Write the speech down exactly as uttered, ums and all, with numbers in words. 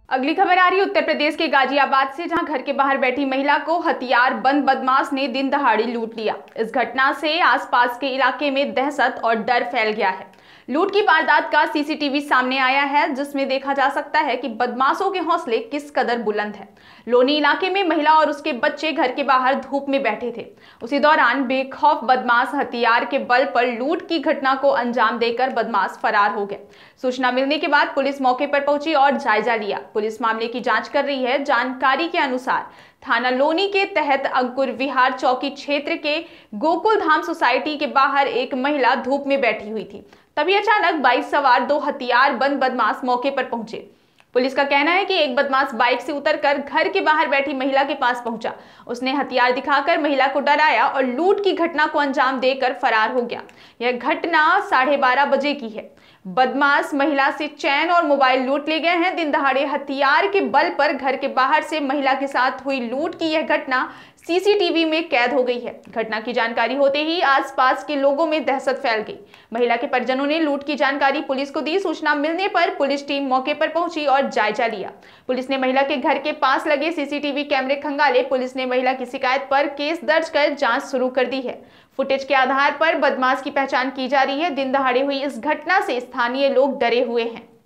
अगली खबर आ रही है उत्तर प्रदेश के गाजियाबाद से, जहां घर के बाहर बैठी महिला को हथियार बंद बदमाश ने दिन दहाड़े लूट लिया। इस घटना से आसपास के इलाके में दहशत और डर फैल गया है। लूट की वारदात का सीसीटीवी सामने आया है, जिसमें देखा जा सकता है कि बदमाशों के हौसले किस कदर बुलंद है। लोनी इलाके में महिला और उसके बच्चे घर के बाहर धूप में बैठे थे। उसी दौरान बेखौफ बदमाश हथियार के बल पर लूट की घटना को अंजाम देकर बदमाश फरार हो गए। सूचना मिलने के बाद पुलिस मौके पर पहुंची और जायजा लिया। पुलिस मामले की जांच कर रही है। जानकारी के अनुसार थाना लोनी के तहत अंकुर विहार चौकी क्षेत्र के गोकुल धाम सोसाइटी के बाहर एक महिला धूप में बैठी हुई थी। तभी अचानक बाइक सवार दो हथियार बंद बदमाश मौके पर पहुंचे। पुलिस का कहना है कि एक बदमाश बाइक से उतरकर घर के बाहर बैठी महिला के पास पहुंचा। उसने हथियार दिखाकर महिला को डराया और लूट की घटना को अंजाम देकर फरार हो गया। यह घटना साढ़े बारह बजे की है। बदमाश महिला से चैन और मोबाइल लूट ले गए हैं। दिन दहाड़े हथियार के बल पर घर के बाहर से महिला के साथ हुई लूट की यह घटना सीसीटीवी में कैद हो गई है। घटना की जानकारी होते ही आसपास के लोगों में दहशत फैल गई। महिला के परिजनों ने लूट की जानकारी पुलिस को दी। सूचना मिलने पर पुलिस टीम मौके पर पहुंची और जायजा लिया। पुलिस ने महिला के घर के पास लगे सीसीटीवी कैमरे खंगाले। पुलिस ने महिला की शिकायत पर केस दर्ज कर जांच शुरू कर दी है। फुटेज के आधार पर बदमाश की पहचान की जा रही है। दिन दहाड़े हुई इस घटना से स्थानीय लोग डरे हुए हैं।